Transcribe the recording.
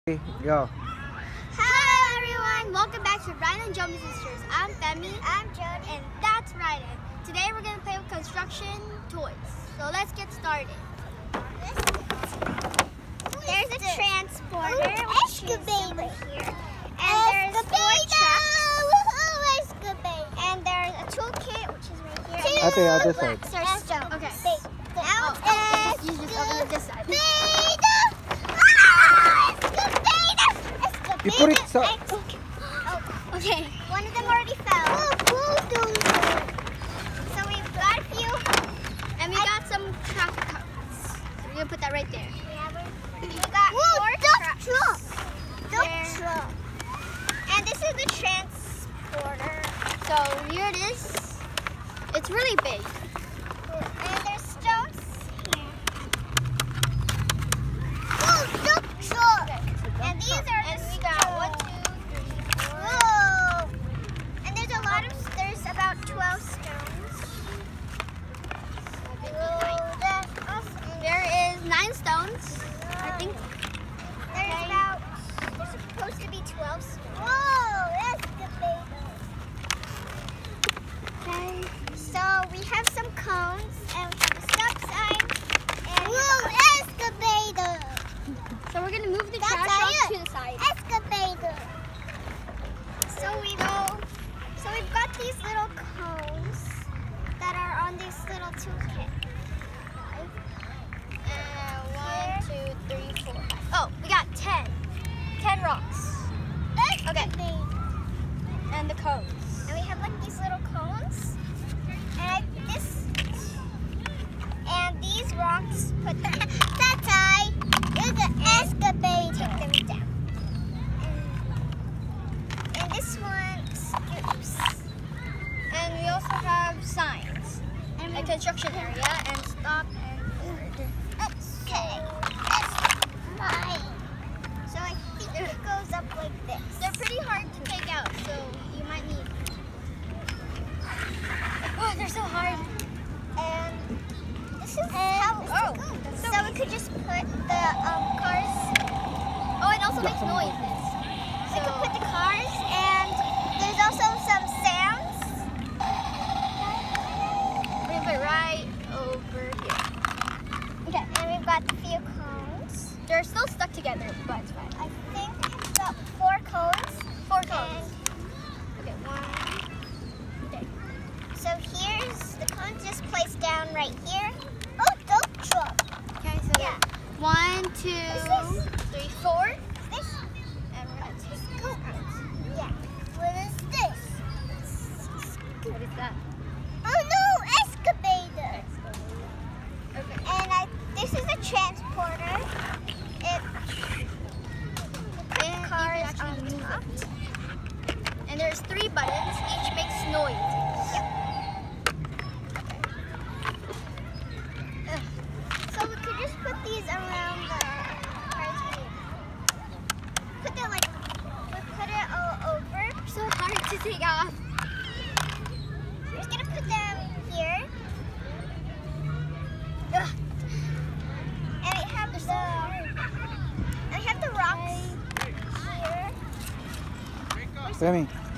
Go. Hello everyone, welcome back to Ryan and Jomi Sisters. I'm Femi. I'm Jody. And that's Ryan. Today we're going to play with construction toys. So let's get started. There's a transporter, excavator here. And there's four trucks. And there's a toolkit, which is right here. I think other side. There's stone. Okay. Use this over this side. You put it so. Okay. One of them already fell. So we've got a few, and we got some traffic cones. So we're gonna put that right there. We got four trucks. And this is the transporter. So here it is. It's really big. And there's stones here. And these are we got 1, 2, 3, 4. Whoa! And there's about 12 stones. There is 9 stones, I think. There's supposed to be 12 stones. Whoa, that's good, baby. Okay, so we have some cones and we have a stop sign. And excavator. So we're gonna move the trash off to the side. Excavator. So we've got these little cones that are on this little toolkit. 1, 2, 3, 4. Oh, we got 10. 10 rocks. Okay. And the cones. And we have like these little cones. And these rocks put them. That's high. There's an excavator. Take them down. And this one scoops. And we also have signs. And a construction area and stop and forward. Okay. That's fine. So I think it goes up like this. They're pretty hard to take out, so you might need. Oh, they're so hard. And this is how. So we could just put the cars. Oh, it also makes noises. So we could put the cars, and there's also some sounds. We're gonna put it right over here. Okay, and we've got the few cones. They're still stuck together, but it's fine. I think it's about 4 cones. 4 cones. Okay, 1. Okay. So here's the cones just placed down right here. Oh, dump truck. Okay, so yeah. 1, 2, 3, 4. This? And we're gonna take these out. Yeah. What is this? What is that? Oh no, excavator. Okay. And this is a transporter. It puts cars on top. And there's 3 buttons. Each makes noises. Yep. So we could just put these around the cars. Put it all over. So hard to take off. We're just gonna put them here. And we have the rocks here. Femi.